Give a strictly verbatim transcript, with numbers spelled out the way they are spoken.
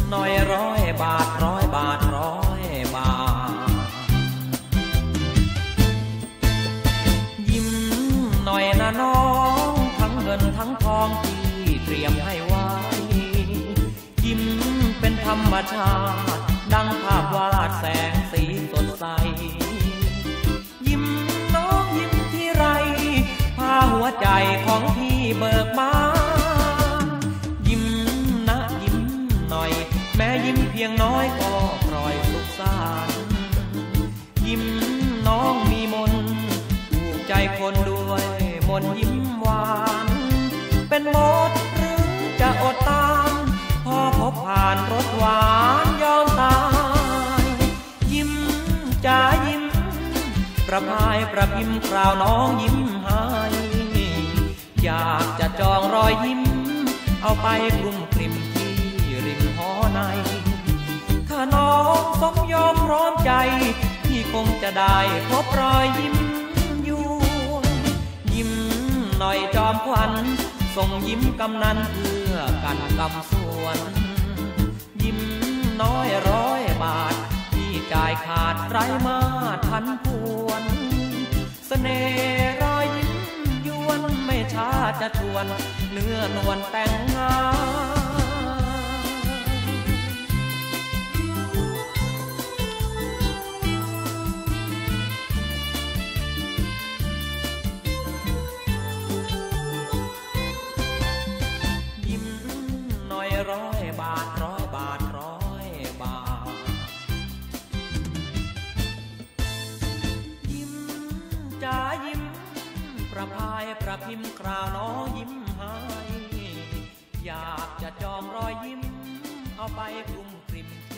หน่อยร้อยบาทร้อยบาทร้อยบาทยิ้มหน่อยนะน้องทั้งเงินทั้งทองที่เตรียมให้ไว้ยิ้มเป็นธรรมชาติดังภาพวาดแสงสีสดใสยิ้มน้องยิ้มที่ไรพาหัวใจของพี่เบิกบานยิ้มนะยิ้มหน่อยแม้ยิ้มเพียงน้อยก็ปล่อยสุขสานยิ้มน้องมีมนต์ผูกใจคนด้วยมนต์ยิ้มหวานเป็นหมดหรือจะอดตามพอพบผ่านรสหวานยอมตายยิ้มจ้ายิ้มประพายประพิมพ์คราวน้องยิ้มให้อยากจะจองรอยยิ้มเอาไปกลุ่มกลิ่มที่ริมหอในถ้าน้องสมยอมพร้อมใจพี่คงจะได้พบรอยยิ้มอยู่ยิ้มหน่อยจอมขวัญส่งยิ้มกำนันเพื่อกันกำสวนยิ้มน้อยร้อยบาทที่จ่ายขาดไร้มาทันพวนเสน่ห์รอยยิ้มยวนไม่ช้าจะชวนเนื้อนวลแต่งงานยิ้มหน่อยร้อยบาทร้อยบาทร้อยบาทยิ้มจ้ายิ้มประพายประพิมพ์คราวน้องยิ้มให้อยากจะจองรอยยิ้มเอาไปกลุ่มกลิ่ม